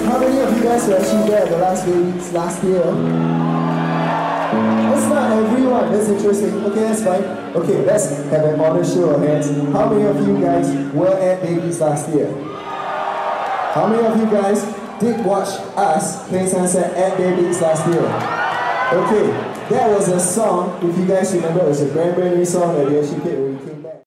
How many of you guys were actually there at the last babies last year? That's not everyone, that's interesting. Okay, that's fine. Okay, let's have an honest show of hands. How many of you guys were at babies last year? How many of you guys did watch us play Sunset at babies last year? Okay, that was a song, if you guys remember, it was a brand new song that we actually played when we came.